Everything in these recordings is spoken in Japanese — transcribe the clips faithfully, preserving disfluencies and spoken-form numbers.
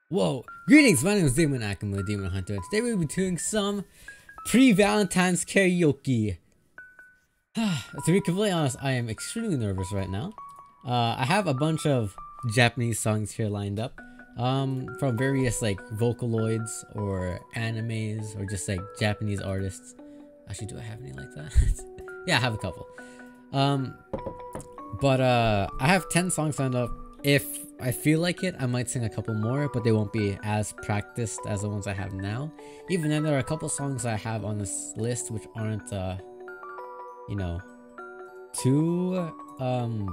Whoa! Greetings, my name is Demon Akuma, Demon Hunter, and today we'll be doing some pre-Valentine's karaoke. To be completely honest, I am extremely nervous right now. Uh, I have a bunch of Japanese songs here lined up, um, from various like Vocaloids or animes or just like Japanese artists. Actually, do I have any like that? Yeah, I have a couple. Um, but uh, I have ten songs lined up. If I feel like it, I might sing a couple more, but they won't be as practiced as the ones I have now. Even then, there are a couple songs I have on this list which aren't, uh, you know, too, um...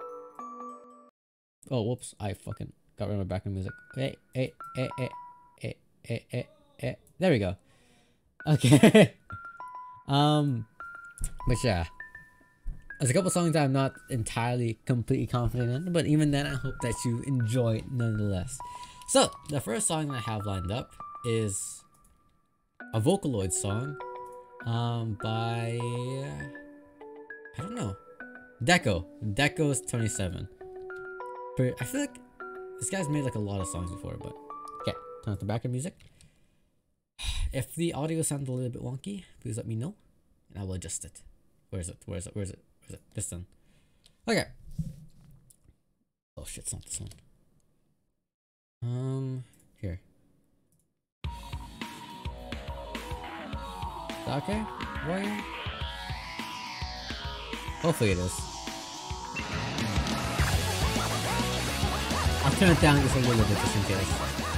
Oh, whoops, I fucking got rid of my background music. Hey, hey, hey, hey, hey, hey, hey, hey. There we go. Okay. um, but yeah. There's a couple songs that I'm not entirely completely confident in, but even then I hope that you enjoy it nonetheless. So, the first song that I have lined up is a Vocaloid song um, by, I don't know, Deco. Deco's twenty-seven. I feel like this guy's made like a lot of songs before, but okay, turn off the background music. If the audio sounds a little bit wonky, please let me know and I will adjust it. Where is it? Where is it? Where is it? This one. Okay. Oh shit, it's not this one. Um, here. Is that okay? Why? Hopefully it is. I'll turn it down just a little bit just in case.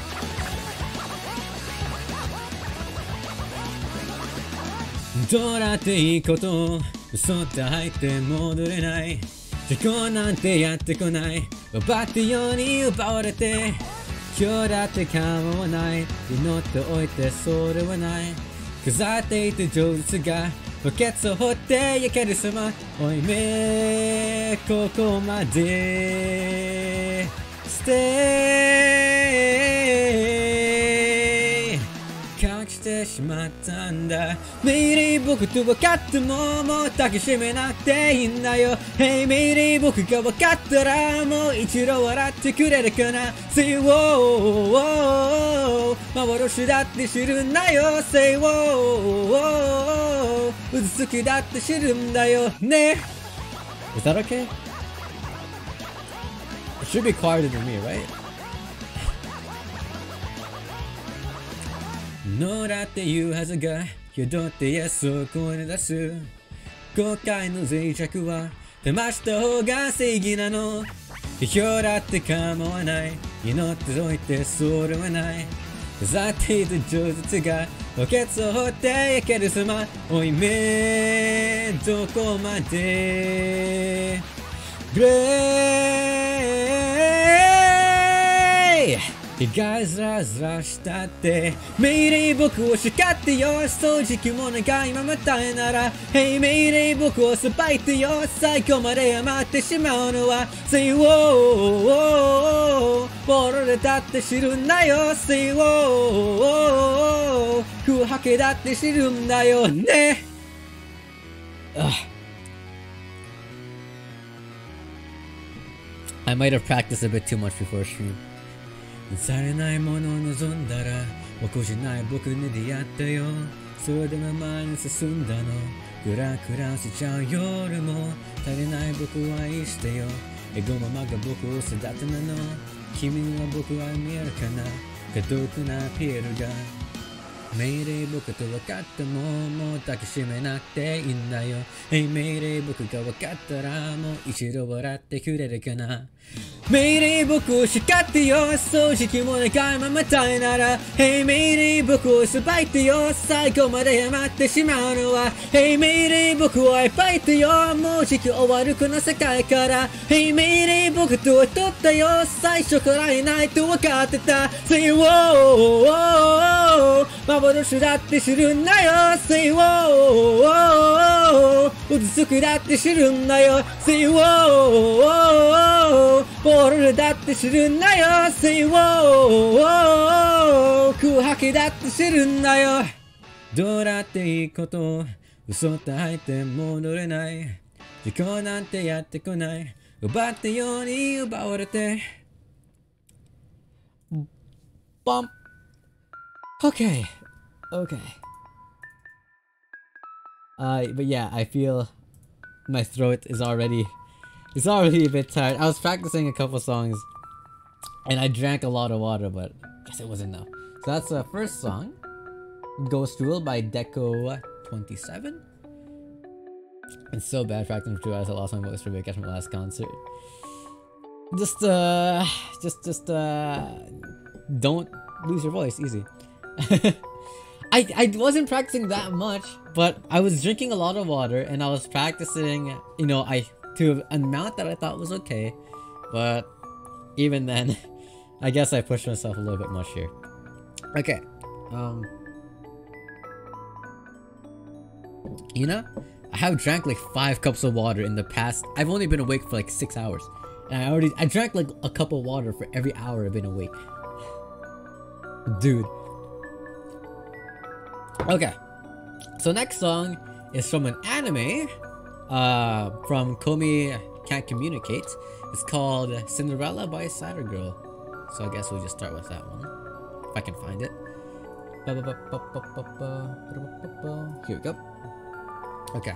どうだっていいこと嘘って入って戻れない時間なんてやってこない奪ってように奪われて今日だって構わない祈っておいてそれはない飾っていた情実がバケツを掘って焼ける様おいめここまで Stay 隠してしまったんだメイリー僕と分かってももう抱きしめなくていいんだよ Hey メイリー僕が分かったらもう一度笑ってくれるかな Say wow 幻だって知るんだよ Say wow うずつきだって知るんだよね Is that okay? It should be quieter than me, right? のだって言うはずが宿ってやそこに出す後悔の脆弱は騙した方が正義なの批評だって構わない祈っておいてそれはない飾っていた情実がバケツを掘って焼ける様おいめどこまでグレー日がずらずらしたってメイリー僕を叱ってよ掃除機も願いままたいなら Hey メイリー僕をさばいてよ最後まで余ってしまうのは Say wow 俺だって知るんだよ Say wow 空白だって知るんだよね I might have practiced a bit too much before streamされないものを望んだら僕じゃない僕に出会ったよそれでも前に進んだのグラグラしちゃう夜も足りない僕を愛してよエゴママが僕を育てなの君には僕は見えるかな孤独なピエロが命令僕と分かってももう抱きしめなくていいんだよ Hey 命令僕が分かったらもう一度笑ってくれるかな命令僕を叱ってよ掃除機も願いままたいなら Hey 命令僕をさばいてよ最後まで余ってしまうのは Hey 命令僕を愛ばいてよもう時期終わるこの世界から Hey 命令僕とは取ったよ最初からいないと分かってた Say wow 幻だって知るんだよ Say wow うずつきだって知るんだよ Say wow 俺だって知るんだよ Say wow 空白だって知るんだよどうだっていいこと嘘って入って戻れない時間なんてやってこない奪ったように奪われて bump. Okay. Okay. Uh, but yeah, I feel my throat is already, it's already a bit tired. I was practicing a couple songs, and I drank a lot of water, but I guess it wasn't enough. So that's the first song, Ghost Rule by Deco twenty-seven. It's so bad practicing for two hours. I lost my voice for a week after my last concert. Just uh, just just uh, don't lose your voice. Easy. I I wasn't practicing that much, but I was drinking a lot of water and I was practicing. You know, I to an amount that I thought was okay, but even then, I guess I pushed myself a little bit much here. Okay, um, you know, I have drank like five cups of water in the past. I've only been awake for like six hours. And I already- I drank like a cup of water for every hour I've been awake. Dude. Okay. So next song is from an anime. Uh, from Komi Can't Communicate. It's called Cinderella by Cider Girl. So I guess we'll just start with that one. If I can find it. Here we go. Okay.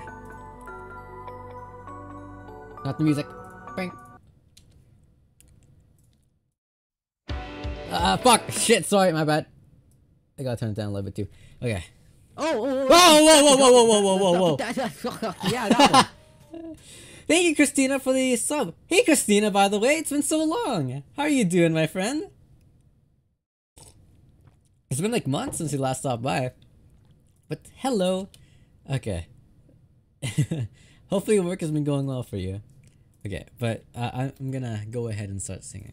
Not the music. Bang. Uh, fuck! Shit, sorry, my bad. I gotta turn it down a little bit too. Okay. Oh, oh, oh, Whoa, whoa, whoa, whoa, whoa, whoa, whoa, whoa, whoa. Yeah, that one. Thank you, Christina, for the sub. Hey, Christina, by the way, it's been so long. How are you doing, my friend? It's been like months since you last stopped by. But hello. Okay. Hopefully work has been going well for you. Okay, but uh, I'm gonna go ahead and start singing.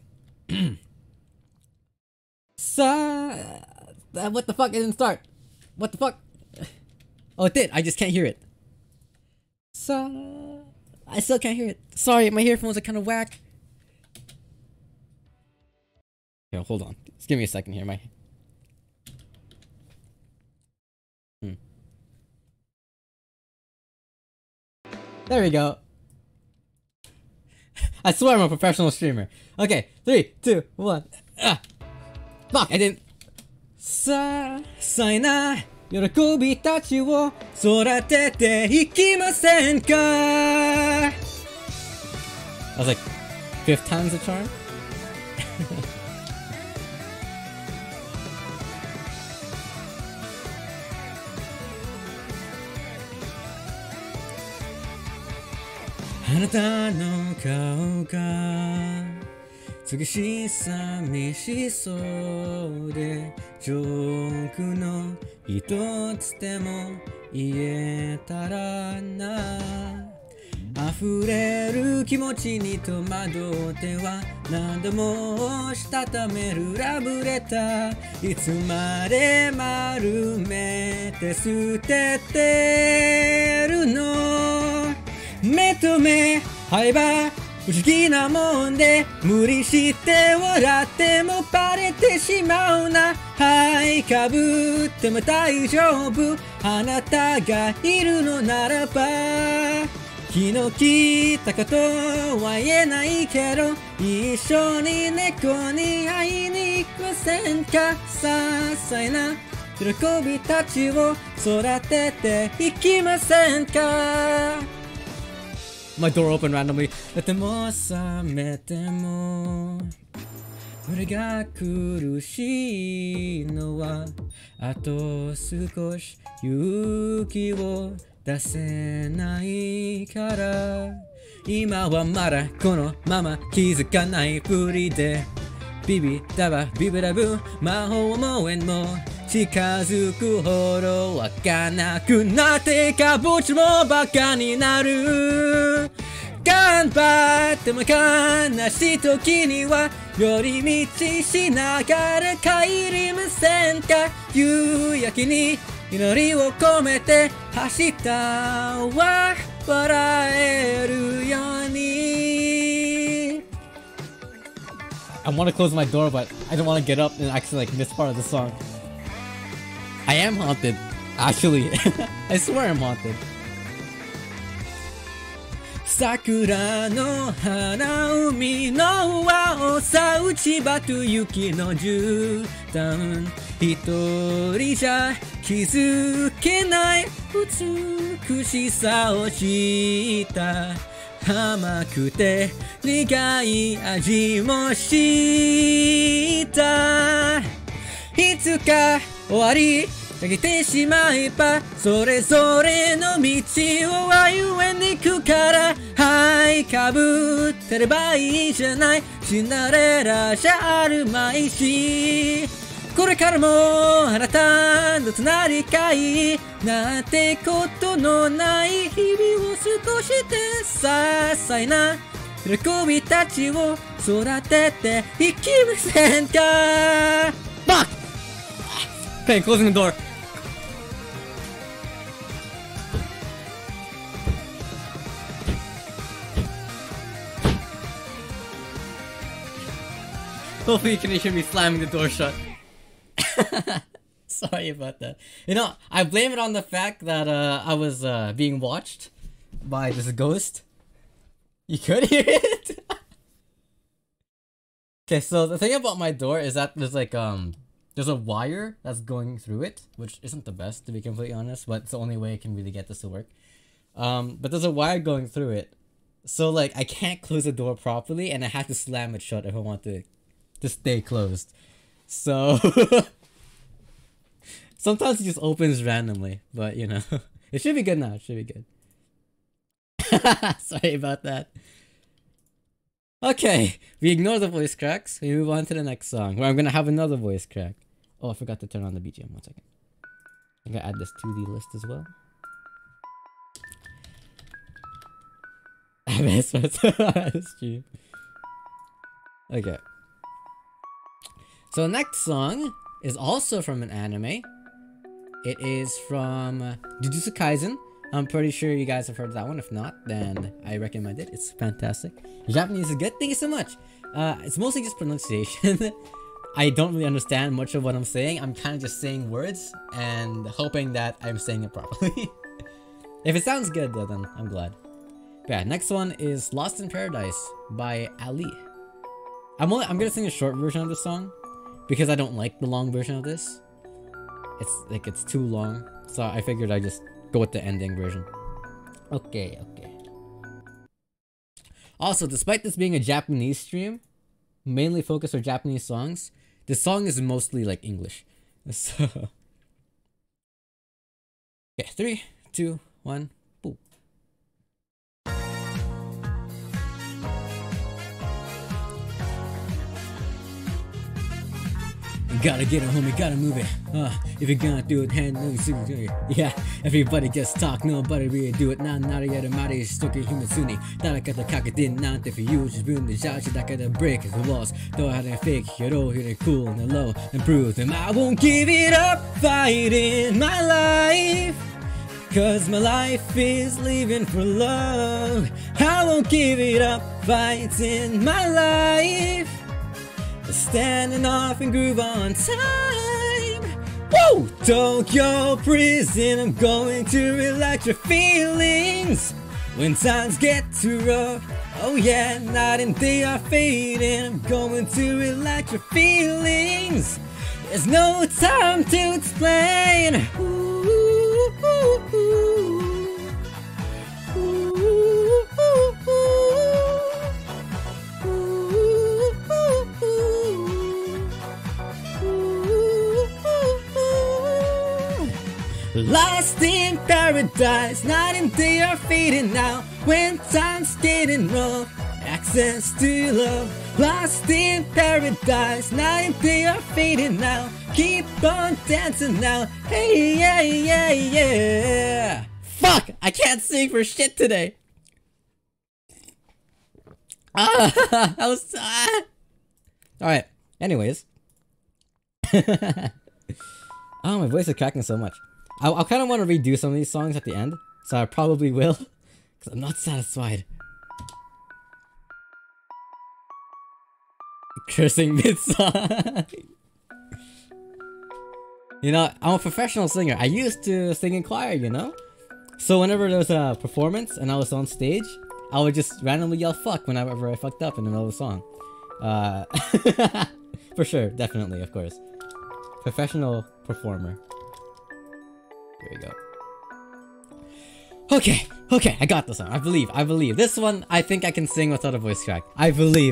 Sa uh, what the fuck? It didn't start. What the fuck? Oh, it did. I just can't hear it. Sa I still can't hear it. Sorry, my earphones are kind of whack. Yo, hold on. Just give me a second here. My hmm. There we go. I swear I'm a professional streamer. Okay, three, two, one. Ah. Fuck, I didn't. さあ、さいな、喜びたちを育てていきませんか I was like, fifth time's the charm?「あなたの顔が少し寂しそうでジョークの一つでも言えたらな」「溢れる気持ちに戸惑っては何度もしたためるラブレター」「いつまで丸めて捨ててるの」「目と目合えば不思議なもんで無理して笑ってもバレてしまうな」「はいかぶっても大丈夫あなたがいるのならば」気の利いたことは言えないけど一緒に猫に会いに行きませんか些細な喜びたちを育てていきませんか My door opened randomly 寝ても覚めても俺が苦しいのはあと少し勇気を出せないから今はまだこのまま気づかないふりでビビダバビビダブ魔法も縁も近づくほどわかなくなってかぼちもバカになる頑張っても悲しい時には寄り道しながら帰りませんか夕焼けに祈りを込めて明日は笑えるように I want to close my door but I don't want to get up and actually like miss part of the song. I am haunted. Actually, I swear I'm haunted. 桜の花海の輪をさ内場と雪の絨毯一人じゃ気づけない美しさを知った甘くて苦い味も知ったいつか終わりかけてしまえばそれぞれの道を歩んでいくからはいかぶってればいいじゃない死なれらじゃあるまいしこれからもあなたとなりたいなんてことのない日々を過ごして些細な喜びたちを育てていきませんか Fuck! Okay, closing the door. Hopefully you can hear me slamming the door shut. Sorry about that. You know, I blame it on the fact that uh, I was uh, being watched by this ghost. You could hear it? Okay, so the thing about my door is that there's like, um, there's a wire that's going through it, which isn't the best to be completely honest, but it's the only way I can really get this to work. Um, but there's a wire going through it. So like, I can't close the door properly and I have to slam it shut if I want to, to stay closed. So... Sometimes it just opens randomly, but you know, it should be good now. It should be good. Sorry about that. Okay, we ignore the voice cracks. We move on to the next song, where I'm gonna have another voice crack. Oh, I forgot to turn on the B G M. One second. I'm gonna add this to the list as well. Stream. Okay. So the next song is also from an anime. It is from uh, Jujutsu Kaisen. I'm pretty sure you guys have heard of that one. If not, then I recommend it. It's fantastic. Your Japanese is good. Thank you so much. Uh, it's mostly just pronunciation. I don't really understand much of what I'm saying. I'm kind of just saying words and hoping that I'm saying it properly. If it sounds good though, then I'm glad. But yeah, next one is Lost in Paradise by Ali. I'm only, I'm gonna sing a short version of this song because I don't like the long version of this. It's like it's too long, so I figured I'd just go with the ending version. Okay, okay. Also, despite this being a Japanese stream, mainly focused on Japanese songs, this song is mostly like English. So, okay, three, two, one, boom. Gotta get it, homie, gotta move it. Uh, if you're gonna do it, hand it. Yeah, everybody just talk, nobody really do it. Now, now, yet, Mari is stuck in human sunni. That I got the cock, it didn't not for you. Just doing the shot, that got the break the walls. Though I had a fake, you're all here, cool and low and prove them. I won't give it up, fighting my life. Cause my life is living for love. I won't give it up, fighting my life. Standing off and groove on time. Woo! Tokyo prison, I'm going to relax your feelings when times get too rough. Oh yeah, night and day are fading. I'm going to relax your feelings. There's no time to explain. Ooh, ooh, ooh, ooh, ooh, ooh. Lost in paradise, night and day are fading now. When time's getting rough, access to love. Lost in paradise, night and day are fading now. Keep on dancing now. Hey, yeah, yeah, yeah. Fuck! I can't sing for shit today. Ah, I was. Ah. All right. Anyways. Oh, my voice is cracking so much. I, I kind of want to redo some of these songs at the end, so I probably will, because I'm not satisfied. Cursing mid-song. You know, I'm a professional singer. I used to sing in choir, you know? So whenever there was a performance and I was on stage, I would just randomly yell fuck whenever I fucked up in the middle of the song. Uh, for sure, definitely, of course. Professional performer. There we go. Okay, okay, I got this one. I believe, I believe. This one, I think I can sing without a voice crack. I believe.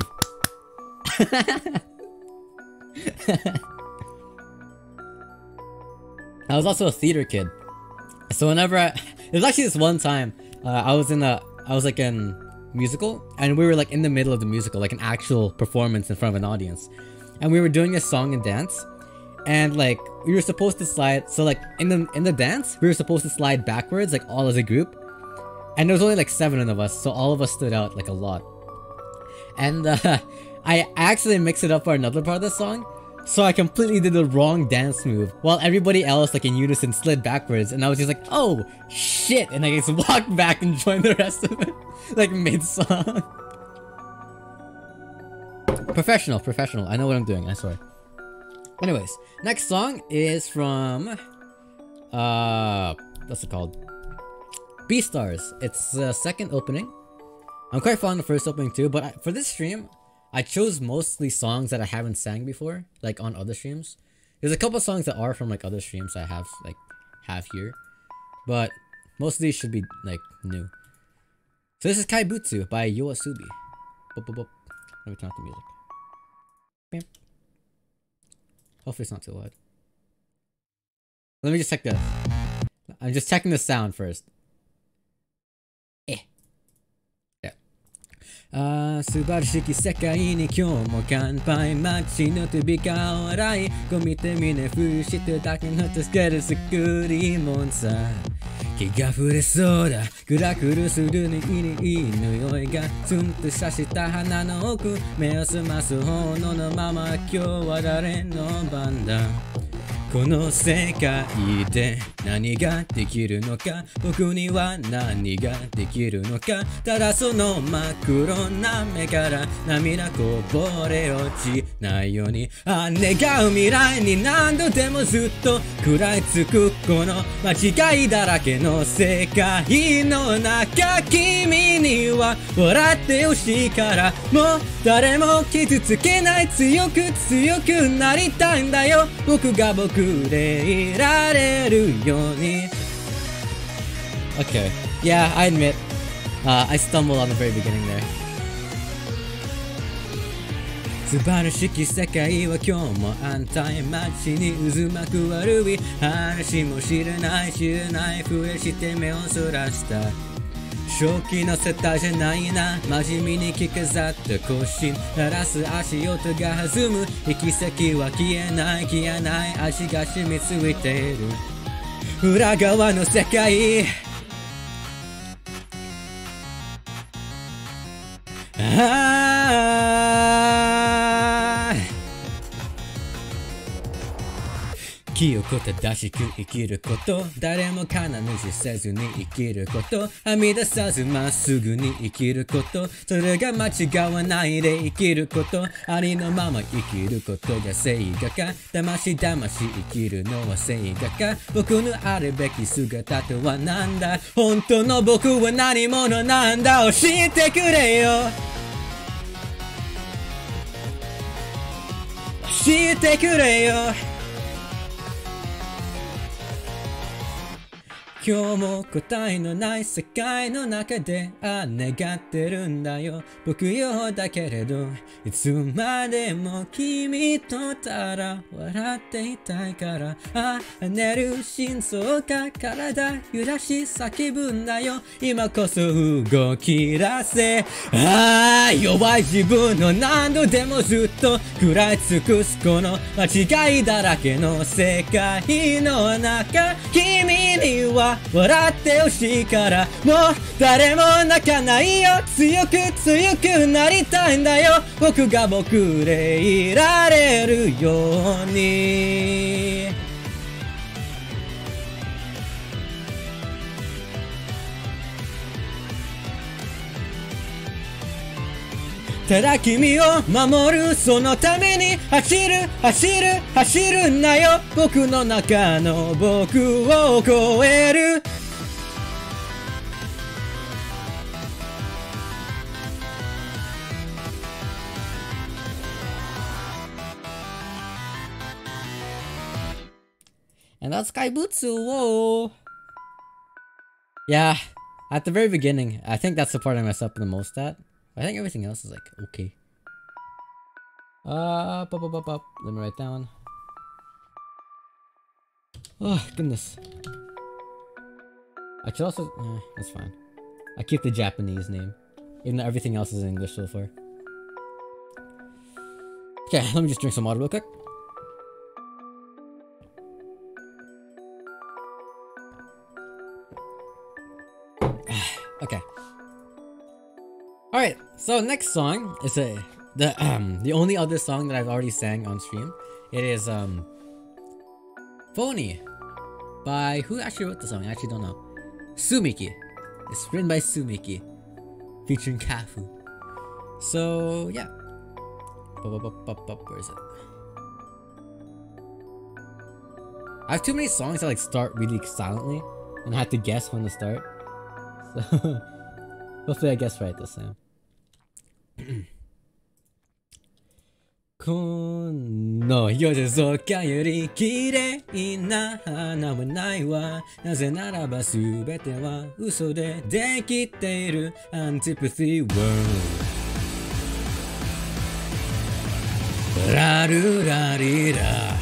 I was also a theater kid. So whenever I... There's actually this one time, uh, I was in a... I was like in musical, and we were like in the middle of the musical, like an actual performance in front of an audience. And we were doing a song and dance, and like, we were supposed to slide... So like, in the, in the dance, we were supposed to slide backwards, like all as a group. And there was only like seven of us, so all of us stood out like a lot. And uh, I actually mixed it up for another part of the song. So I completely did the wrong dance move, while everybody else, like in unison, slid backwards, and I was just like, oh, shit, and I just walked back and joined the rest of it, like mid-song. Professional, professional, I know what I'm doing, I swear. Anyways, next song is from, uh, what's it called? Beastars. It's the second opening. I'm quite fond of the first opening too, but I, for this stream, I chose mostly songs that I haven't sang before, like on other streams. There's a couple songs that are from like other streams I have like have here, but most of these should be like new. So this is Kaibutsu by Yoasobi. Boop, boop, boop. Let me turn off the music. Bam. Hopefully it's not too loud. Let me just check this. I'm just checking the sound first. Eh. Yeah. ああ素晴らしき世界に今日も乾杯街の飛び交う笑いこ見てみねふしてだけの助ける作りもんさ気が触れそうだグラグルするにいい匂いがツンとさした鼻の奥目を澄ます炎のまま今日は誰の番だこの世界で何ができるのか僕には何ができるのかただその真っ黒な目から涙こぼれ落ちないようにあ願う未来に何度でもずっと食らいつくこの間違いだらけの世界の中君には笑ってほしいからもう誰も傷つけない強く強くなりたいんだよ僕が僕でいられるように Okay, yeah, I admit, uh, I stumbled on the very beginning there. 素晴らしき世界は今日も安泰街に渦巻く悪い話も知らない知らないふりして目をそらした正気のせたじゃないな真面目に着飾った行進鳴らす足音が弾む行き先は消えない消えない足が染みついている裏側の世界ああ清く正しく生きること誰も金無視せずに生きることはみ出さずまっすぐに生きることそれが間違わないで生きることありのまま生きることが正義か騙し騙し生きるのは正義か僕のあるべき姿とはなんだ本当の僕は何者なんだ教えてくれよ教えてくれよ今日も答えのない世界の中であ願ってるんだよ僕よだけれどいつまでも君とたら笑っていたいからあ跳ねる心臓が体揺らし叫ぶんだよ今こそ動き出せああ弱い自分の何度でもずっと食らい尽くすこの間違いだらけの世界の中君には笑ってほしいからもう誰も泣かないよ強く強くなりたいんだよ僕が僕でいられるようにただ君を守るそのために走る走る走るんだよ僕の中の僕を超える And that's Kaibutsu, whoa! Yeah, at the very beginning, I think that's the part I mess up the most at. I think everything else is like, okay. Uh, pop, pop, pop, pop. Let me write down. Oh, goodness. I should also, eh, that's fine. I keep the Japanese name, even though everything else is in English so far. Okay, let me just drink some water real quick. Okay. Alright, so next song is a the um the only other song that I've already sang on stream. It is um Phony by who actually wrote the song? I actually don't know. Sumiki. It's written by Sumiki. Featuring Kafu. So yeah. Where is it? I have too many songs that like start really silently and I have to guess when to start. So hopefully I guess right this time. この夜空より綺麗な花はないわ。なぜならば全ては嘘でできている Antipathy World。ラルラリラ。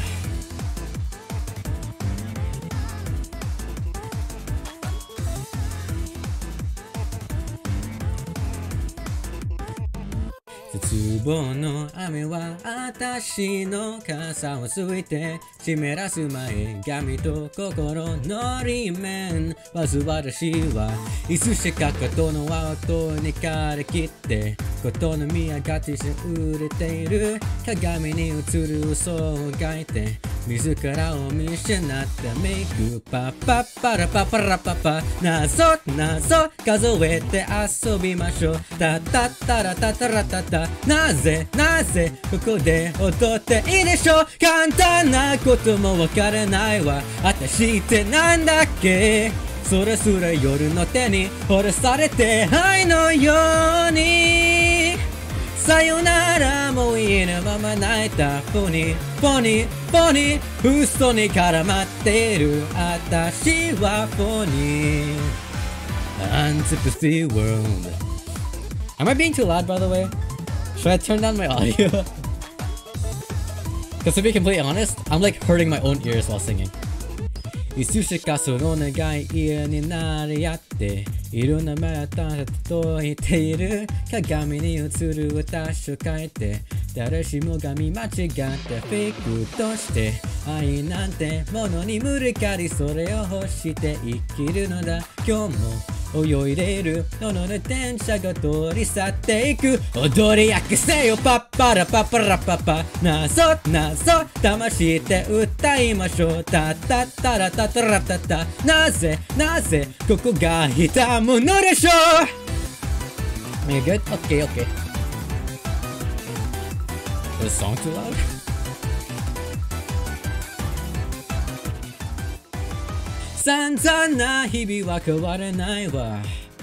絶望の雨は私の傘をついて湿らす前髪と心の裏面煩わしいわいつしかことの輪をとにかれ切ってことの見上がって売れている鏡に映る嘘を描いて自らを見失ったメイクパッパッパラパパラパパ謎謎数えて遊びましょうタタタラタタラタタなぜなぜここで踊っていいでしょう簡単なこともわからないわ私ってなんだっけそれすら夜の手に惚れされて愛のようにさよならも言えぬまま泣いたフォニーフォニーフォニー嘘に絡まっている私はフォニー Antipathy World Am I being too loud by the way? Should I turn down my audio? Because to be completely honest, I'm like hurting my own ears while singing いつしかその願い家になり合っていろんなまた届いている鏡に映る私を変えて誰しもが見間違ってフェイクとして愛なんてものに無理かりそれを欲して生きるのだ今日も泳いでいるのの電車が通り去っていく踊り明けせよパッパラパパラパパ謎謎魂で歌いましょうタタタラタタラタタなぜなぜここが痛むのでしょう Are you good? Okay, okay. Is the song too loud? 散々な日々は変わらないわ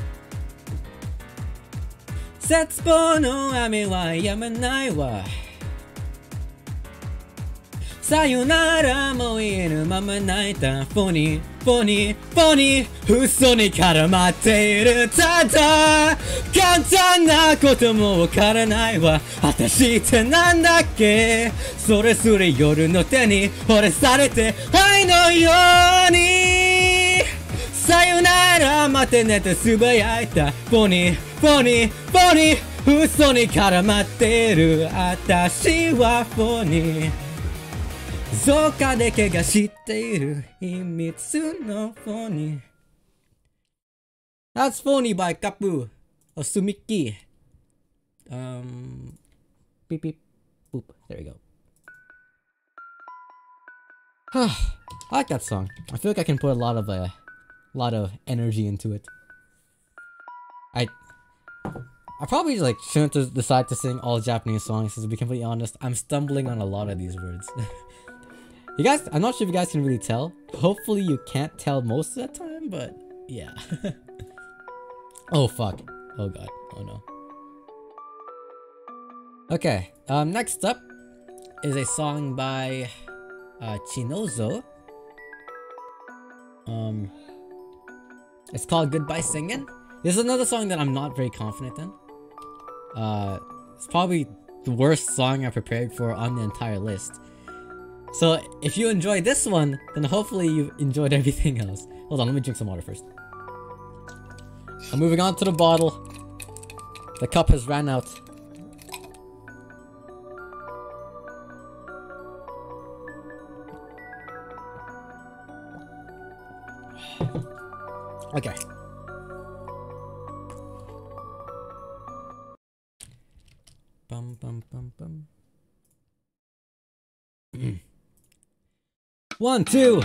絶望の雨は止まないわさよならも言えぬまま泣いたフォニーフォニーフォニー嘘に絡まっているただ簡単なこともわからないわ私ってなんだっけそれすれ夜の手に惚れされて愛のようにさよなら待てねとつぶやいたフォニーフォニーフォニー嘘に絡まっている私はフォニーどっかで怪我している秘密のフォニー That's Phony by Kapu or Sumiki. Um, beep beep boop. There we go. I like that song. I feel like I can put a lot of a uh, lot of energy into it. I I probably like shouldn't decide to sing all Japanese songs. To be completely honest, I'm stumbling on a lot of these words. You guys, I'm not sure if you guys can really tell. Hopefully you can't tell most of the time, but yeah. Oh fuck. Oh god. Oh no. Okay, um, next up is a song by uh, Chinozo. Um, it's called Goodbye Singin'. This is another song that I'm not very confident in. Uh, it's probably the worst song I prepared for on the entire list. So if you enjoyed this one, then hopefully you enjoyed everything else. Hold on, let me drink some water first. I'm moving on to the bottle. The cup has ran out. Okay. Bum bum bum bum. One, two.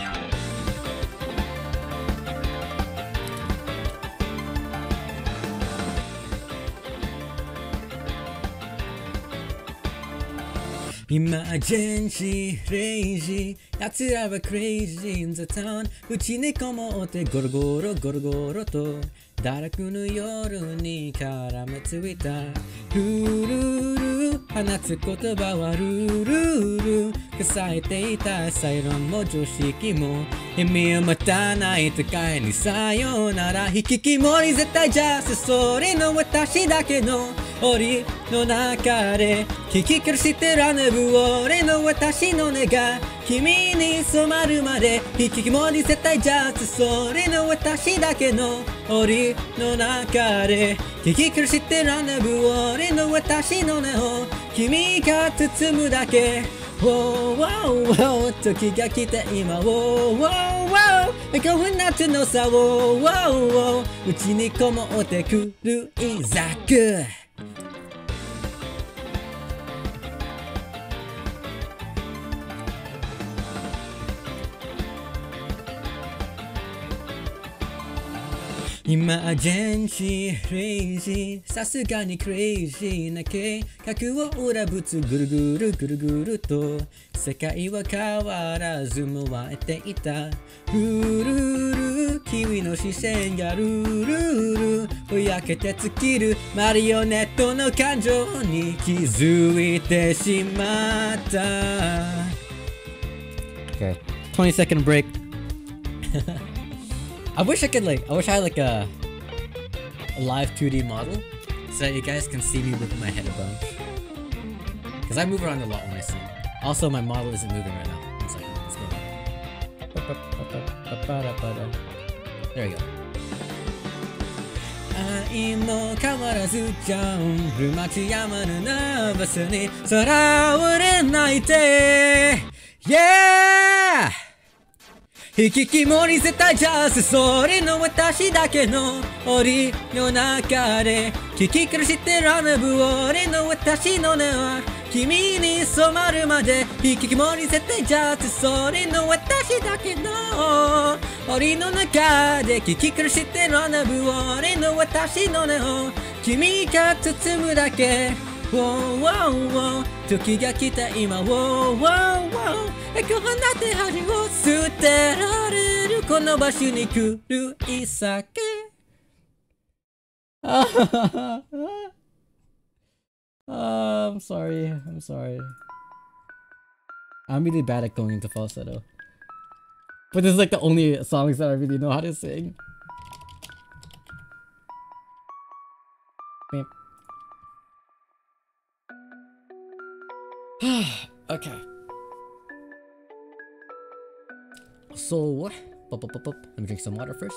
Emergency, crazy, 奴らは crazy in the town うちにこもってゴロゴロゴロゴロと堕落の夜に絡めついたルールル放つ言葉はルールル臭いていたサイロンも常識も意味を持たない世界にさよなら引ききもり絶対じゃすそれの私だけの檻の中で聞き苦してラネブ俺の私の願い君に染まるまで引きもり絶対じゃつそれの私だけの檻の中で聞き苦してラネブ俺の私の根を君が包むだけ Wow, wow, wow 時が来て今 Wow, wow, wow こんな夏のさ Wow, wow, wow うちにこもってくるいざく今アジェンシー、クレイジーさすがにクレイジーな計画を裏ぶつぐるぐるぐるぐると世界は変わらず回っていたルールル君の視線がルールルぼやけて尽きるマリオネットの感情に気づいてしまった Okay, twenty second break I wish I could like, I wish I had like a, a live two D model so that you guys can see me moving my head a bunch. Because I move around a lot when I sing. Also, my model isn't moving right now. One second, let's go. There we go. 愛も変わらずジャンプ街山のナーバスに空をれないて Yeah! 引ききもり絶対ジャスそれの私だけの檻の中で聞き苦してラネブ俺の私の根は君に染まるまで引ききもり絶対ジャスそれの私だけの檻の中で聞き苦してラネブ俺の私の根を君が包むだけ Wow, wow, wow 時が来た今 Wow, wow, wow こうなって恥を捨てられるこの場所に来るい酒 I'm sorry, I'm sorry I'm really bad at going into falsetto But this is like the only songs that I really know how to sing Okay. So, bup, bup, bup, bup. Let me drink some water first.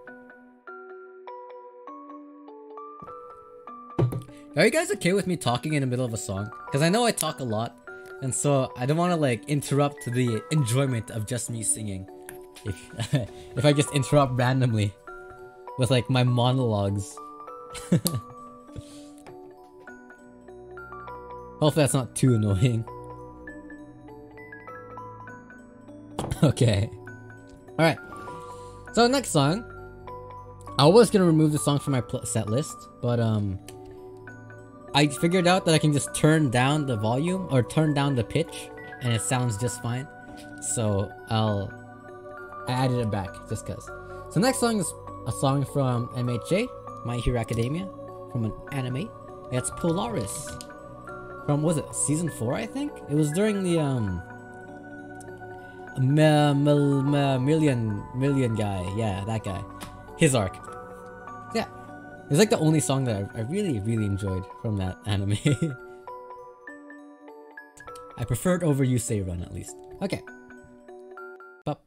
Are you guys okay with me talking in the middle of a song? Because I know I talk a lot, and so I don't want to like interrupt the enjoyment of just me singing. If if I just interrupt randomly with like my monologues. Hopefully that's not too annoying. Okay. Alright. So next song. I was gonna remove the song from my set list, but um... I figured out that I can just turn down the volume, or turn down the pitch, and it sounds just fine. So I'll... I added it back, just cause. So next song is a song from M H A, My Hero Academia, from an anime. It's Polaris. From, was it season four, I think? It was during the, um... Ma Mil Ma Million Million guy. Yeah, that guy. His arc. Yeah. It's like the only song that I, I really, really enjoyed from that anime. I prefer it over Yusei Run at least. Okay. Up.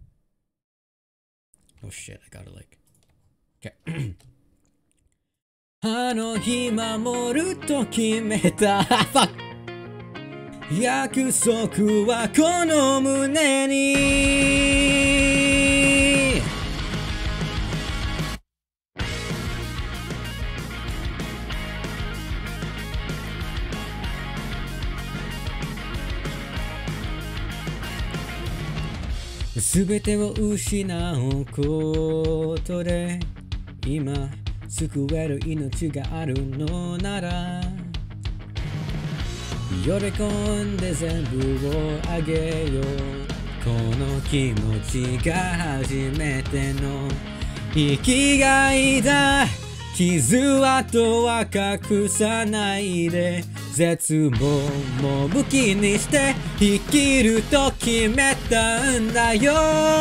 Oh shit, I gotta like... Okay. あの日守ると決めた Fuck! 約束はこの胸に全てを失うことで今救える命があるのなら喜んで全部をあげようこの気持ちが初めての生きがいだ傷跡は隠さないで絶望も武器にして生きると決めたんだよ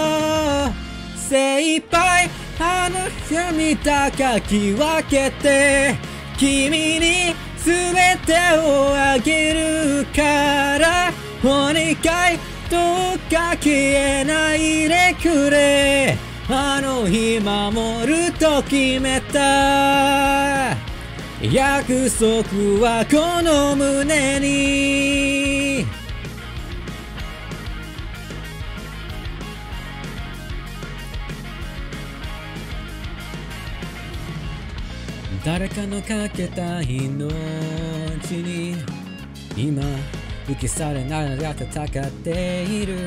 精一杯あの涙かき分けて君に全てをあげるからお願いどうか消えないでくれあの日守ると決めた約束はこの胸に誰かのかけた命に今生き去れないが戦っている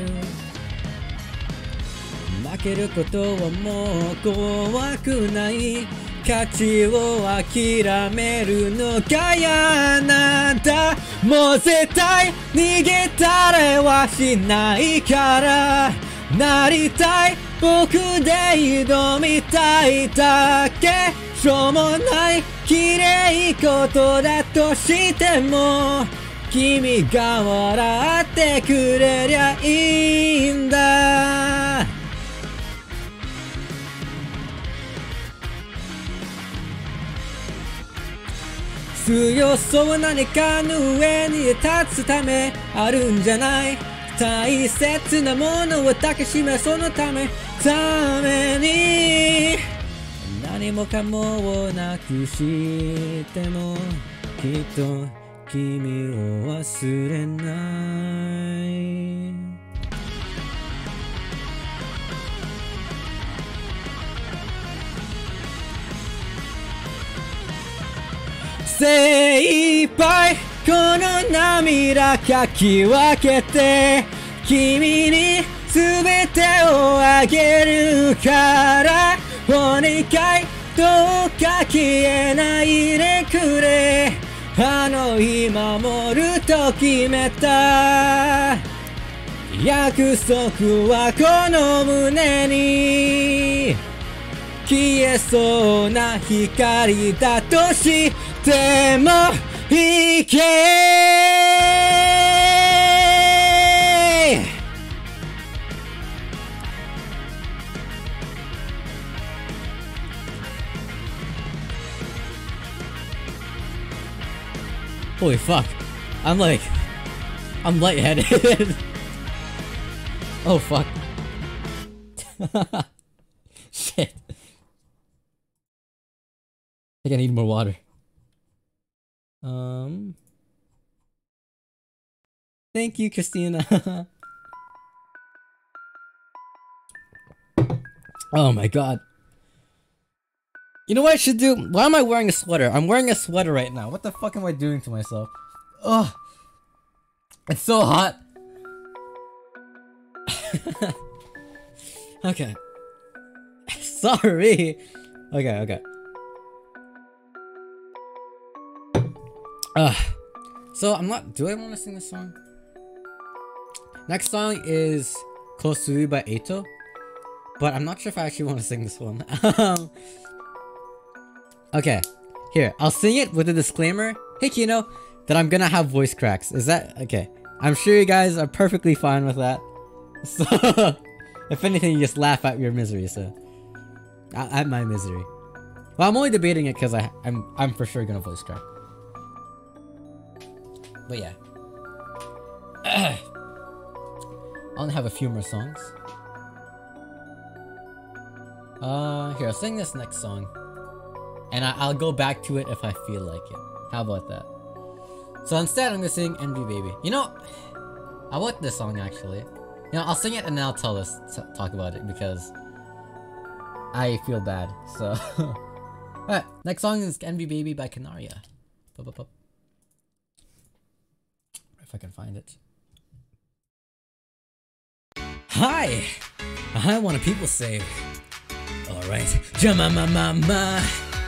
負けることはもう怖くない勝ちを諦めるのが嫌なんだもう絶対逃げたれはしないからなりたい僕で挑みたいだけしょうもない綺麗ことだとしても君が笑ってくれりゃいいんだ強そうな何かの上に立つためあるんじゃない大切なものを抱きしめそのためために何もかもをなくしてもきっと君を忘れない精一杯この涙かき分けて君に全てをあげるからお願いどうか消えないでくれあの日守ると決めた約束はこの胸に消えそうな光だとしてもいけHoly fuck. I'm like... I'm lightheaded. Oh fuck. Shit. I think I need more water. Um... Thank you, Christina. Oh my god. You know what I should do? Why am I wearing a sweater? I'm wearing a sweater right now. What the fuck am I doing to myself? Ugh. It's so hot. Okay. Sorry. Okay, okay. Ugh. So I'm not... Do I want to sing this song? Next song is Kosui by Eito. But I'm not sure if I actually want to sing this one. Um... Okay, here, I'll sing it with a disclaimer, hey Kino, that I'm gonna have voice cracks. Is that okay? I'm sure you guys are perfectly fine with that. So, if anything, you just laugh at your misery. So, at my misery. Well, I'm only debating it because I I'm I'm for sure gonna voice crack. But yeah. I only have a few more songs. Uh, here, I'll sing this next song. And I I'll go back to it if I feel like it. How about that? So instead, I'm gonna sing Envy Baby. You know, I like this song actually. You know, I'll sing it and then I'll tell us, talk about it because I feel bad. So, alright, next song is Envy Baby by Canaria. Bup, bup, bup. If I can find it. Hi! I want a people save. Alright. Jama ma ma ma.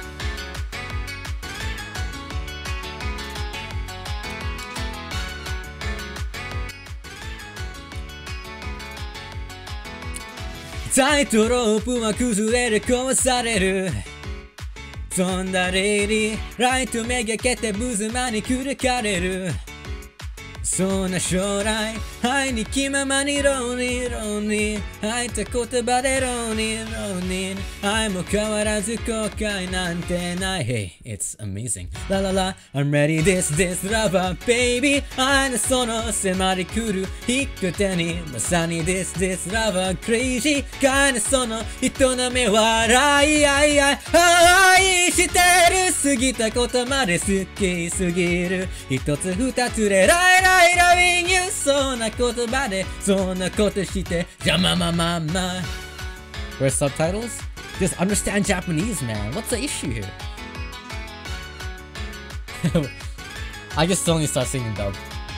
タイトロープは崩れる壊される飛んだレイリーライトめがけてブズマに砕かれるそんな将来愛に気ままにローニーローニー吐いた言葉でローニーローニー愛も変わらず後悔なんてない Hey, it's amazing La la la, I'm ready this this lover baby 愛のその迫り来る引く手にまさに this this lover crazy 愛のその営み笑いあいあい愛してる過ぎたことまで好きすぎる一つ二つでライライloving you そんな言葉でそんなことしてじゃまままま Where's subtitles? Just understand Japanese, man. What's the issue here? I just suddenly start singing dub.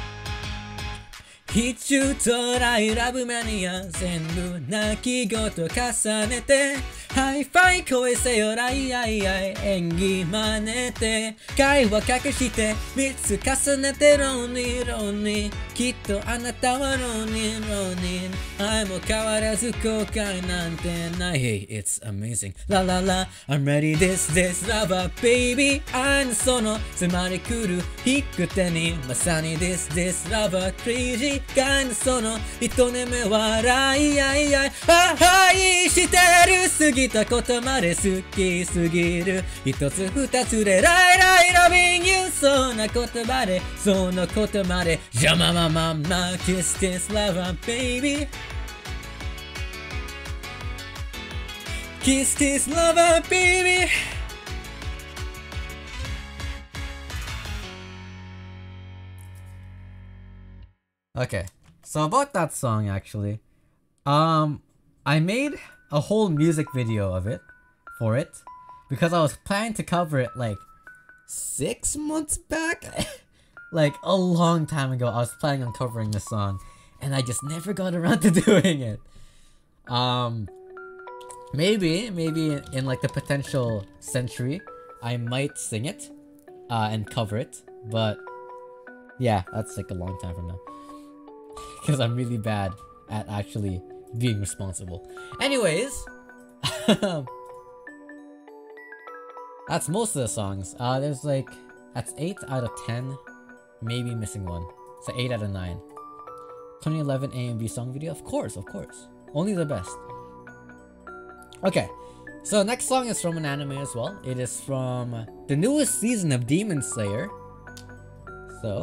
必中トライラブマニア全部泣き言重ねてハイファイ恋せよライアイアイ演技真似て会話隠してみっつ重ねてローニーローニーきっとあなたはローニーローニー愛も変わらず後悔なんてない Hey, it's amazing La la la I'm ready this this lover baby 愛のその迫り来る引く手にまさに this this lover crazy 愛のその営み笑いあいあい愛してる過ぎたことまで好きすぎる一つ二つでライライ loving you そんな言葉でそのことまでじゃまままま kiss kiss lover baby kiss kiss lover baby Okay, so about that song actually, um, I made a whole music video of it, for it, because I was planning to cover it like six months back, like a long time ago. I was planning on covering the song, and I just never got around to doing it. Um, maybe, maybe in, in like the potential century, I might sing it, uh, and cover it, but yeah, that's like a long time from now. Because I'm really bad at actually being responsible. Anyways, that's most of the songs. Uh, there's like, that's eight out of ten, maybe missing one. So eight out of nine. twenty eleven A and B song video? Of course, of course. Only the best. Okay, so next song is from an anime as well. It is from the newest season of Demon Slayer. So,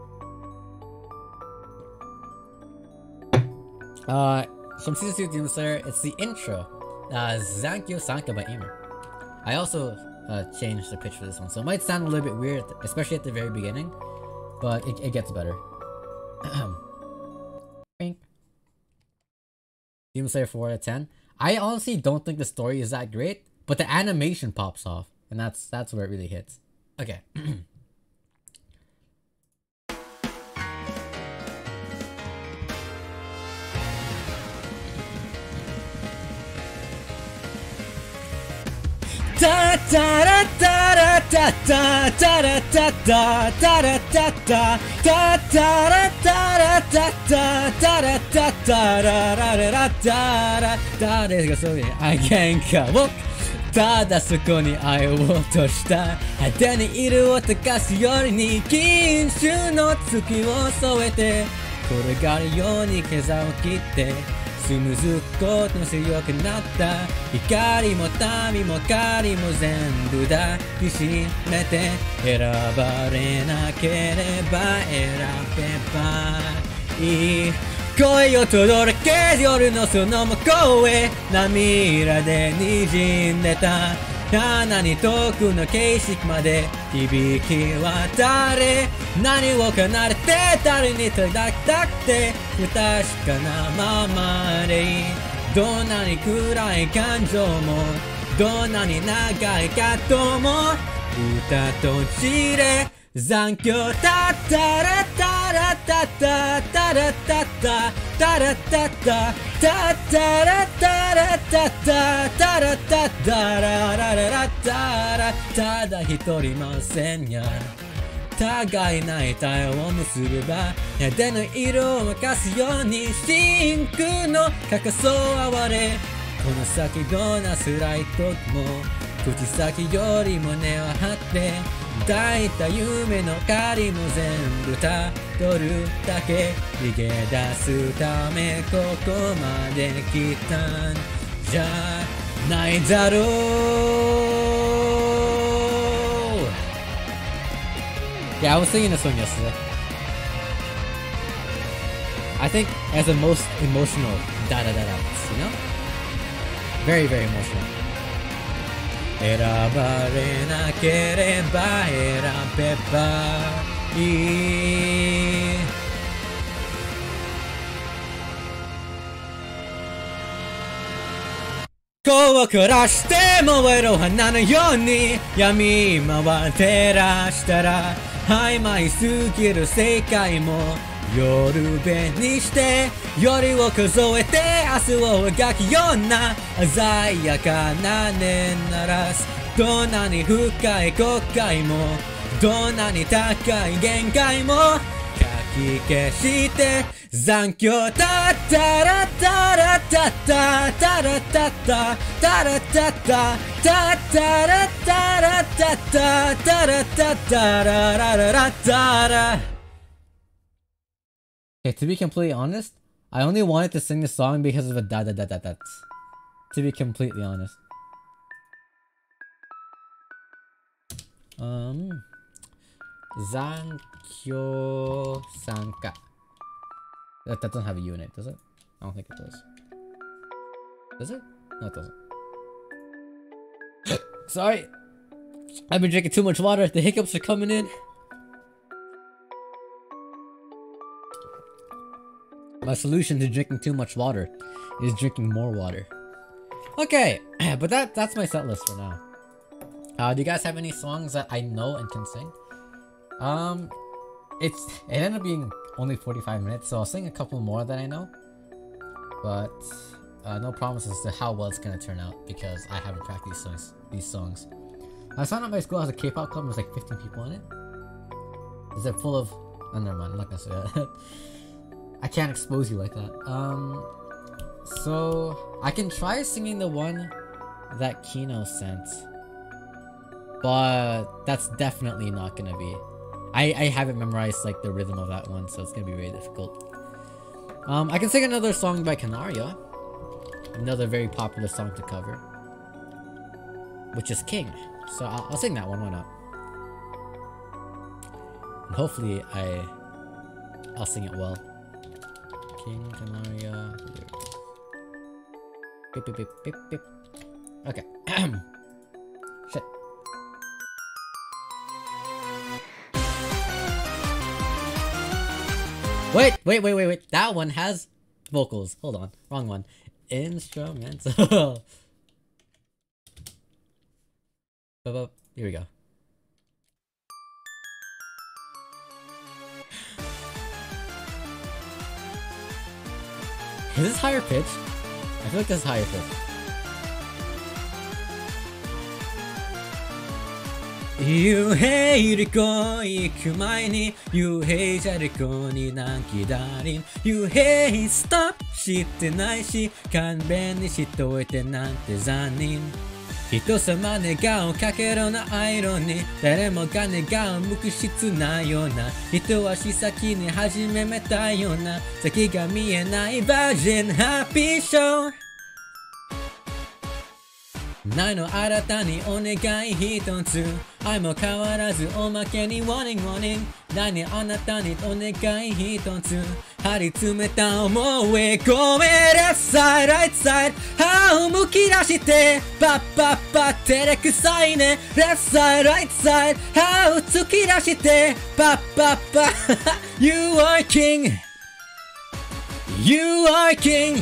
Uh, from season two of Demon Slayer, it's the intro, uh, Zankyo Sanka by Aimer. I also uh, changed the pitch for this one, so it might sound a little bit weird, especially at the very beginning, but it, it gets better. Demon Slayer four out of ten. I honestly don't think the story is that great, but the animation pops off, and that's that's where it really hits. Okay. Ta ta ra ta ra ta ta ta ra ta ta ta ra ta ta ta ta ra ta ra ta ta ta ra ta ta ra ra ra ra ta ra taですがそうね愛喧嘩をただそこに愛を落とした果てに色を溶かすよりに金種の月を添えて転がるように今朝を切ってスムーズことの強くなった怒りも民も狩りも全部抱きしめて選ばれなければ選べばいい声を届け夜のその向こうへ涙で滲んでた鼻に遠くの景色まで響き渡れ何を奏でて誰に届きたくて不確かなままでいいどんなに暗い感情もどんなに長い葛藤も歌と散れ残響タッタラタラタッタタラタッタタラタッタタッタラタラタッタタラタッタララララタラただ一人ませんや互いない体を結べば屋根の色を任すように真空のかかそう哀れこの先どんな辛い時も口先よりも根を張って抱いた夢の狩りも全部たどるだけ逃げ出すためここまで来たんじゃないだろう Yeah, I was singing this one yesterday. I think it has the most emotional da da da da, you know? Very, very emotional. 選ばれなければ選べばいいこう暮らして燃える花のように闇回照らしたら曖昧すぎる世界も夜べにして夜を数えて明日を描くような鮮やかな音鳴らすどんなに深い後悔もどんなに高い限界もかき消して残響タッタラタラタッタタラタッタタラタッタタッタラタラタッタタラタッタララララタラ Okay, to be completely honest, I only wanted to sing this song because of the da da da da da. To be completely honest. Um, Zankyo Sanka. That, that doesn't have a U in it, does it? I don't think it does. Does it? No, it doesn't. Sorry. I've been drinking too much water. The hiccups are coming in. My solution to drinking too much water is drinking more water. Okay, but that that's my set list for now. Uh, do you guys have any songs that I know and can sing? Um, it's it ended up being only forty-five minutes, so I'll sing a couple more that I know. But uh, no promises to how well it's gonna turn out because I haven't practiced these songs. These songs. I found out my school has a K-pop club. There's like fifteen people in it. Is it full of? Oh, never mind. I'm not gonna say that. I can't expose you like that. Um, so I can try singing the one that Kino sent, but that's definitely not gonna be. I I haven't memorized like the rhythm of that one, so it's gonna be very difficult. Um, I can sing another song by Canaria, another very popular song to cover, which is King. So I'll, I'll sing that one. Why not? And hopefully I I'll sing it well. King Canaria. Beep, beep, beep, beep, beep. Okay. Shit. Wait, wait, wait, wait, wait. That one has vocals. Hold on. Wrong one. Instrumental. Here we go. Is this higher pitch? I feel like this is higher pitch. 幽閉離婚行く前に幽閉じゃ離婚に泣きだり幽閉ストップ知ってないし勘弁にしといてなんて残忍人様願をかけろなアイロンに誰もが願う無機質なような一足先に始めめたような先が見えないバージンハッピーショーないの新たにお願い一つ愛も変わらずおまけに warning warning 何あなたにお願い一つ張り詰めた思いごめん left side right side 歯をむき出してパッパッパ照れくさいね left side right side 歯を突き出してパッパッパYou are king You are king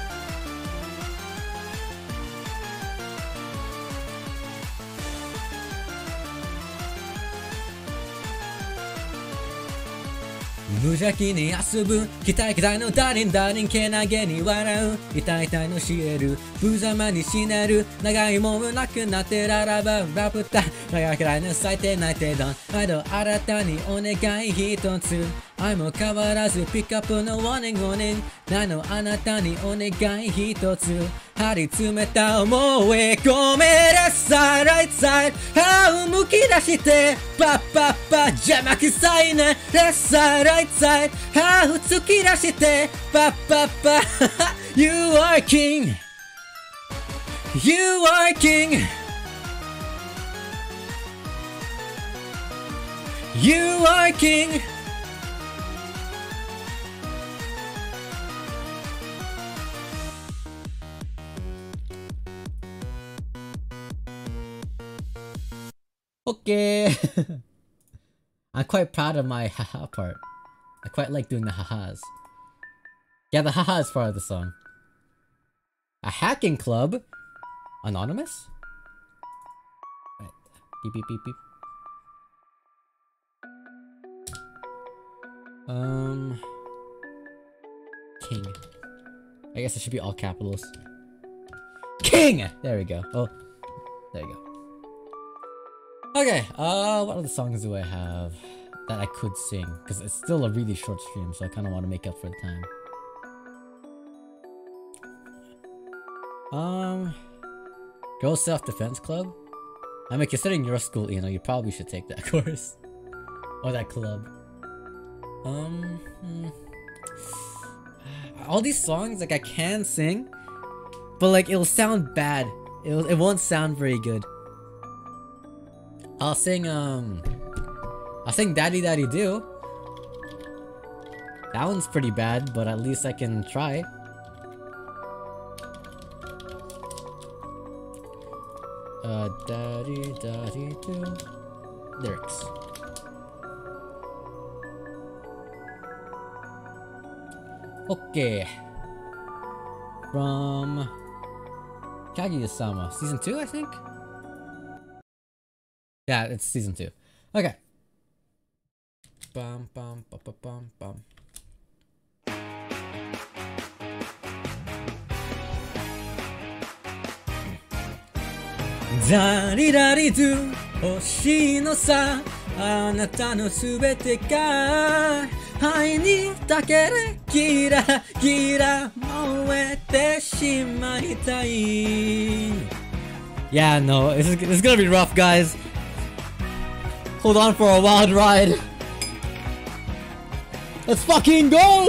無邪気に遊ぶ期待期待のダーリンダーリンけなげに笑う痛い痛いの教える無様に死ねる長いもんなくなってララバラプタ長くらいの咲いて泣いてどん毎度新たにお願い一つ愛も変わらずピックアップの warning warning なのあなたにお願い一つ張り詰めた思いごめん left side right side 歯をむき出してパッパッパ邪魔くさいね left side right side 歯を突き出してパッパッパYou are king You are king You are king Okay. I'm quite proud of my haha part. I quite like doing the hahas. Yeah, the haha is part of the song. A hacking club? Anonymous? Right. Beep beep beep beep. Um... King. I guess it should be all capitals. King! There we go. Oh, there you go. Okay, uh, what other songs do I have that I could sing? Because it's still a really short stream, so I kind of want to make up for the time. Um, Girls Self-Defense Club? I mean, considering your school, you know, you probably should take that course. Or that club. Um, hmm. All these songs, like, I can sing, but, like, it'll sound bad. It'll, it won't sound very good. I'll sing, um... I'll sing Daddy Daddy Do. That one's pretty bad, but at least I can try. Uh, Daddy Daddy Do. Lyrics. Okay. From... Kaguya-sama. Season two, I think? Yeah, it's season two. Okay. Bum bum bum bum bum bum. Daddy Daddy Do 欲しいのさあなたのすべてが愛にだけでギラギラ燃えてしまいたい Yeah, no, this is, this is gonna be rough, guys. Hold on for a wild ride. Let's fucking go!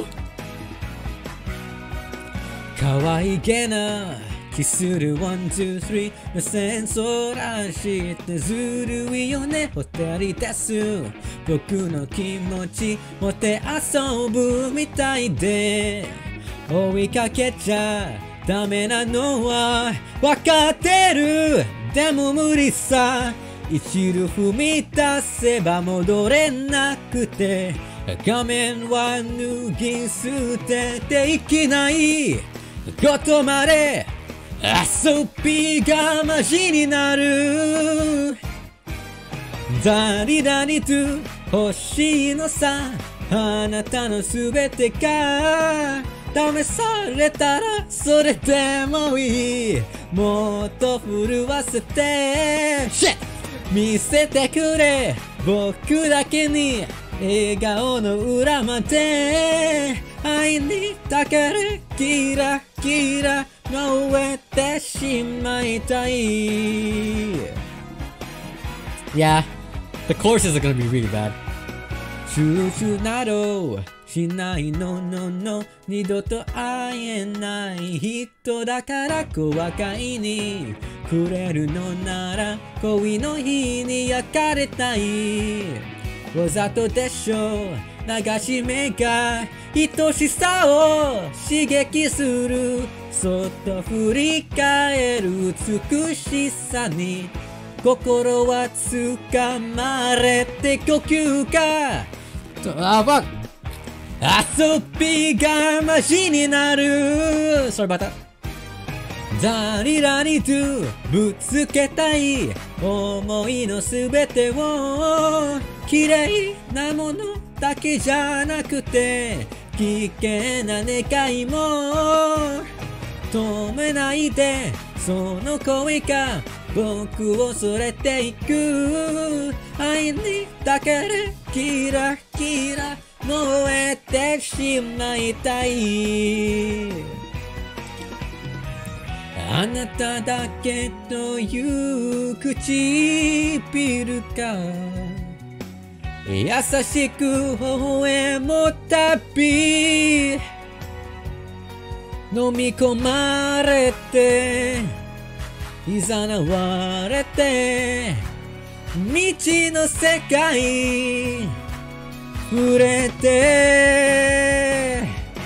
可愛げなキスるワンツースリー目線そらしてずるいよねほてり出す僕の気持ちもて遊ぶみたいで追いかけちゃダメなのはわかってるでも無理さ一度踏み出せば戻れなくて画面は脱ぎ捨てていけないことまで遊びがマジになるダリダリと欲しいのさあなたのすべてが試されたらそれでもいいもっと震わせて見せてくれ僕だけに笑顔の裏まで愛にだけでキラキラ燃えてしまいたい Yeah, the choruses are gonna be really bad チューチューなどしないののの二度と会えない人だから小若いにくれるのなら恋の火に焼かれたいわざとでしょ流し目が愛しさを刺激するそっと振り返る美しさに心は掴まれて呼吸があば遊びがマジになる Sorry about that ダリラリとぶつけたい思いのすべてを綺麗なものだけじゃなくて危険な願いも止めないでその声が僕を連れていく愛にだけでキラキラ燃えてしまいたいあなただけという唇が優しく微笑むたび飲み込まれていざなわれて未知の世界触れて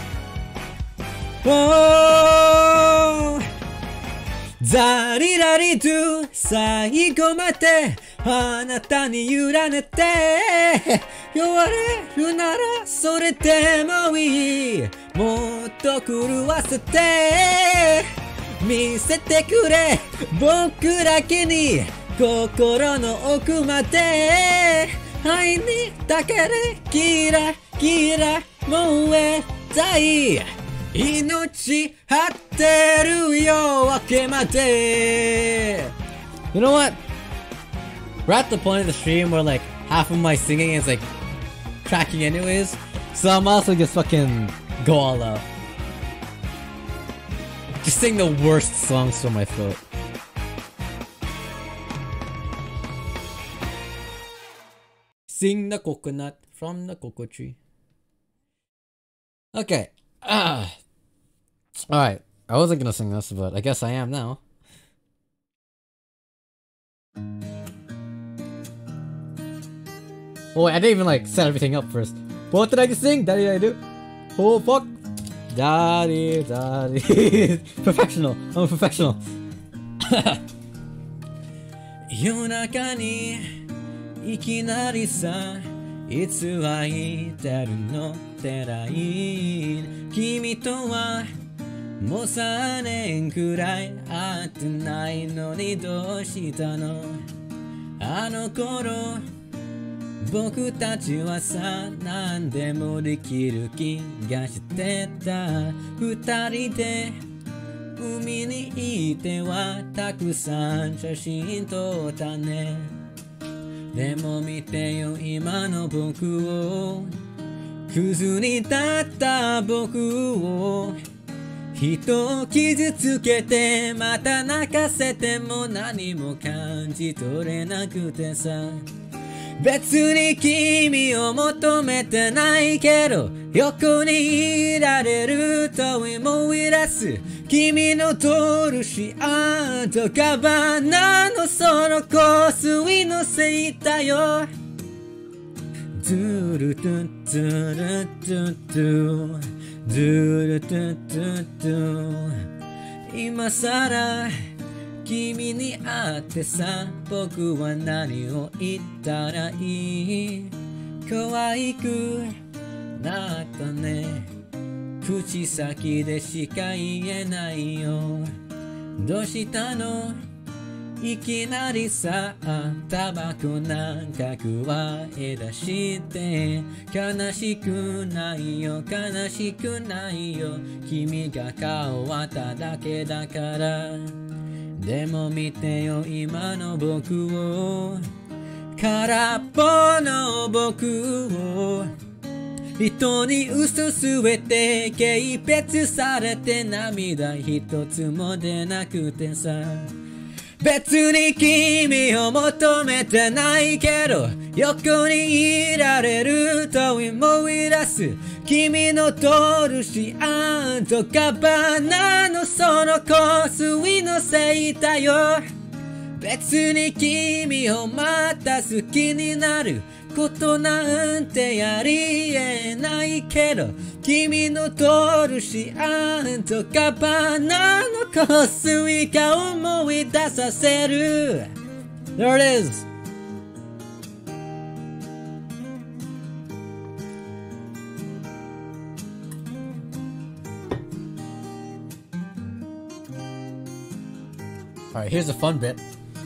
Ohザリラリと最後まであなたに委ねて弱れるならそれでもいいもっと狂わせて見せてくれ僕だけに心の奥まで愛にだけでキラキラ燃えたい命張ってるよ明けまで You know what? We're at the point of the stream where like half of my singing is like tracking anyways, so I'm also just fucking go all out. Just sing the worst songs from my throat. Sing the coconut from the cocoa tree. Okay. Ah. Alright. I wasn't gonna sing this, but I guess I am now. Oh, wait, I didn't even like set everything up first. What did I just sing? Daddy, did I do? Oh, fuck. Daddy, daddy. Professional. I'm a professional. 夜中にいきなりさいつ空いてるのってライン君とはもうさんねんくらい会ってないのにどうしたのあの頃僕たちはさ何でもできる気がしてた二人で海に行ってはたくさん写真撮ったねでも見てよ今の僕をクズになった僕を人を傷つけてまた泣かせても何も感じ取れなくてさ別に君を求めてないけど横にいられると思い出す君のドルシアンドガバナのその香水のせいだよドゥルドゥドゥルドゥドゥドゥルドゥドゥドゥ今さら君に会ってさ僕は何を言ったらいい可愛くなったね口先でしか言えないよどうしたのいきなりさタバコなんか加え出して悲しくないよ悲しくないよ君が変わっただけだからでも見てよ今の僕を空っぽの僕を人に嘘据えて軽蔑されて涙一つも出なくてさ、別に君を求めてないけど横にいられると思い出す、君のドルシアンドガバナのその香水のせいだよ。別に君をまた好きになることなんてありえないけど、君のドルシアンドガバナの香水が思い出させる。 There it is. Alright, here's a fun bit.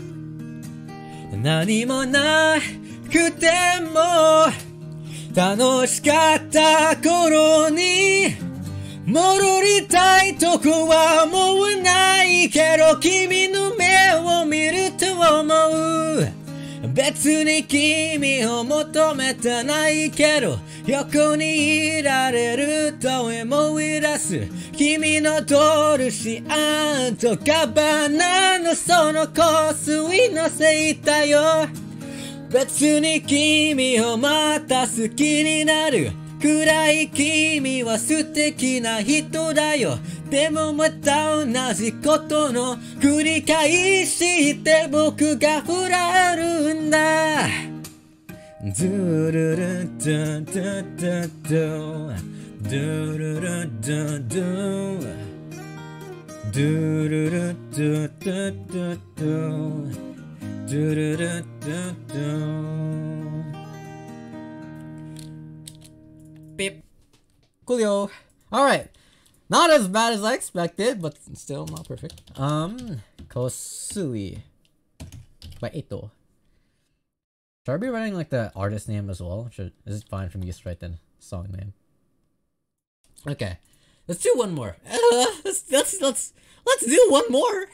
何もなくても楽しかった頃に戻りたいとこはもうないけど、君の目を見ると思う。別に君を求めてないけど横にいられると思い出す、君のドルシアンドガバナのその香水のせいだよ。別に君をまた好きになるくらい君は素敵な人だよ。でもまた同じことの繰り返しで僕が振られるんだ。ドゥルルドゥドゥドゥドゥドゥルルドゥドゥドゥルルドゥドゥドゥドゥドゥルルドゥドゥ。Beep. Coolio. Alright. Not as bad as I expected, but still not perfect. Um, Kosui by Ito. Should I be writing like the artist name as well? Should, is it fine for me to write the song name? Okay. Let's do one more. Uh, let's, let's, let's, let's do one more.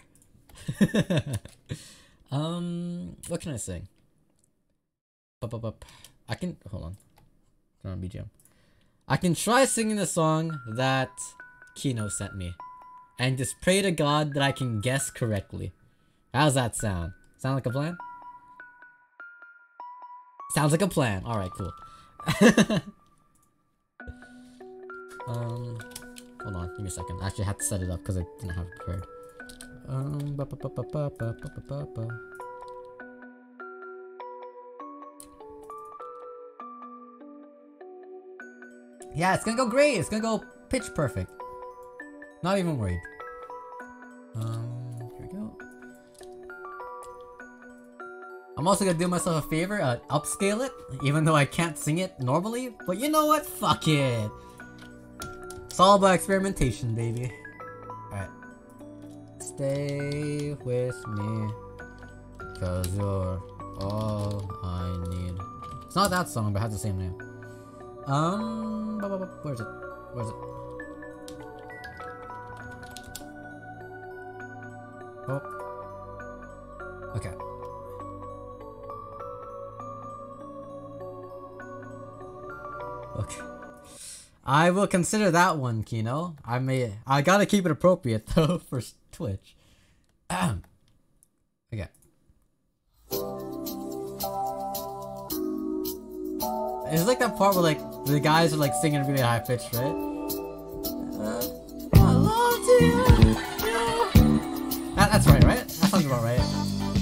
um, what can I sing? Up, up, up. I can, hold on. Turn on B G M. I can try singing the song that Kino sent me and just pray to God that I can guess correctly. How's that sound? Sound like a plan? Sounds like a plan. Alright, cool. um, hold on, give me a second. I actually had to set it up because I didn't have it prepared. Um, ba ba ba ba ba ba ba ba ba. Yeah, it's gonna go great. It's gonna go pitch perfect. Not even worried. Um, here we go. I'm also gonna do myself a favor, uh, upscale it, even though I can't sing it normally. But you know what? Fuck it. It's all about experimentation, baby. Alright. Stay with me, cause you're all I need. It's not that song, but it has the same name. Um, where is it? Where is it? Oh. Okay. Okay. I will consider that one, Kino. I may. I gotta keep it appropriate though for Twitch. Ahem. Okay. It's like that part where like the guys are like singing really high pitched, right? Uh, I love you. Yeah. That, that's right, right? That sounds about right.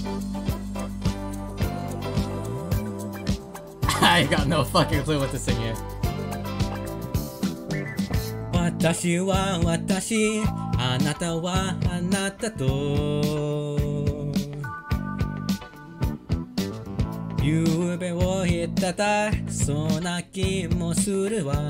I got no fucking clue what to sing here. 私は私、あなたはあなたとゆうべを言ってたそんな気もするわ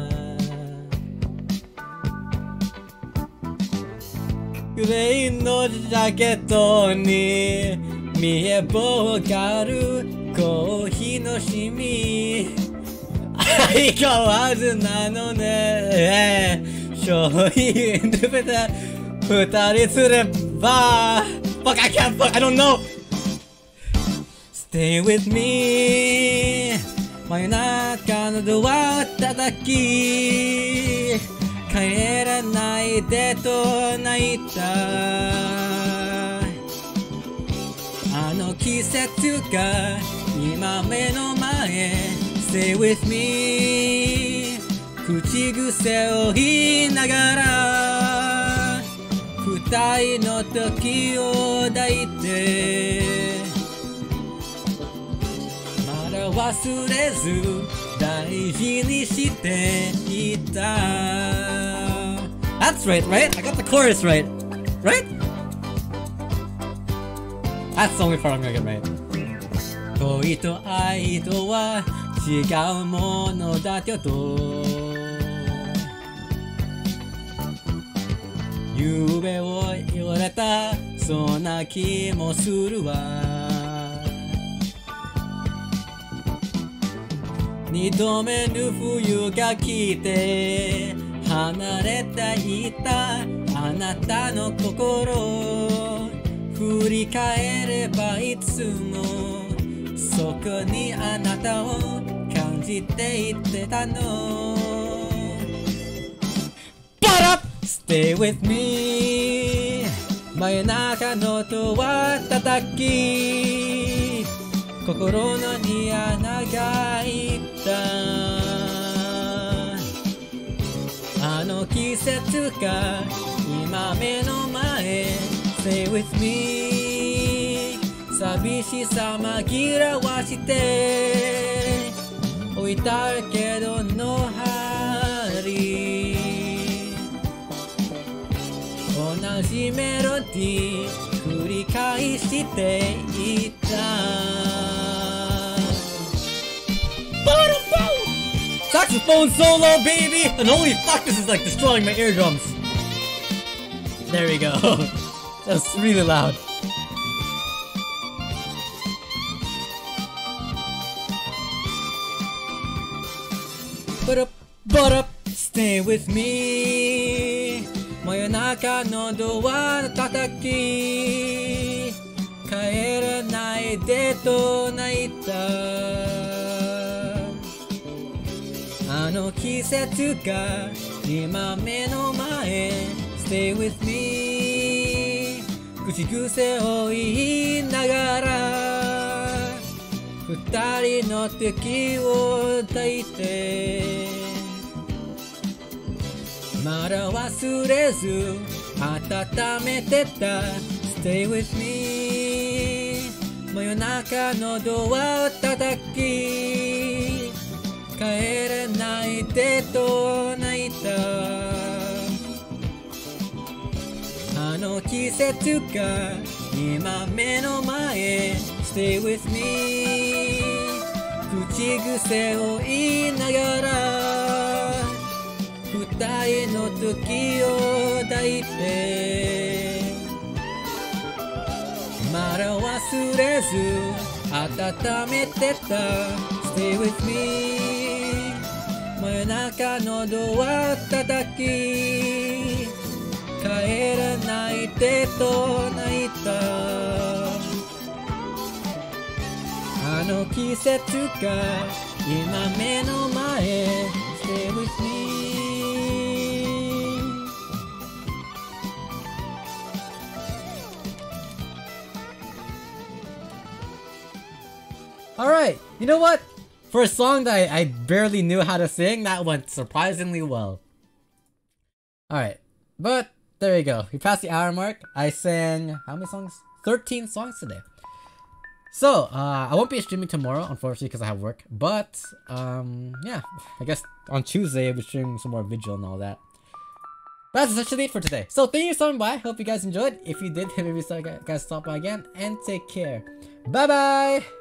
グレーのジャケットに見えぼがるコーヒーのシミ相変わらずなのね醤油抜けて二人すれば Fuck I can't fuck I don't know Stay with me 真夜中のドアを叩き帰らないでと泣いたあの季節が今目の前 Stay with me 口癖を言いながら二人の時を抱いてまだ忘れず大事にしていた That's right, right? I got the chorus right, right? That's the only part I'm gonna get right 恋と愛とは違うものだけど夢を言われたそんな気もするわ二度目の冬が来て離れていたあなたの心振り返ればいつもそこにあなたを感じていってたの But up! Stay with me 真夜中のドア叩き心のに穴が開いたあの季節が今目の前 Stay with me 寂しさ紛らわして置いたけどの針同じメロディー繰り返していたSaxophone solo, baby! And holy fuck, this is like destroying my eardrums. There we go. That's really loud. But up, but up, stay with me. 真夜中のドアの叩き帰らないでと泣いたあの季節が今目の前 Stay with me 口癖を言いながら二人の時を抱いてまだ忘れず温めてた Stay with me 真夜中のドアを叩き帰れないでと泣いたあの季節が今目の前 Stay with me 口癖を言いながら二人の時を抱いてまだ忘れず温めてた Stay with me 真夜中のドア叩き帰らないでと泣いたあの季節が今目の前 Stay with me Alright, you know what? For a song that I, I barely knew how to sing, that went surprisingly well. Alright, but there you go. We passed the hour mark. I sang, how many songs? thirteen songs today. So, uh, I won't be streaming tomorrow, unfortunately, because I have work. But, um, yeah, I guess on Tuesday I'll be streaming some more Vigil and all that. But that's essentially it for today. So, thank you for stopping by. Hope you guys enjoyed. If you did, maybe you guys stop by again. And take care. Bye-bye!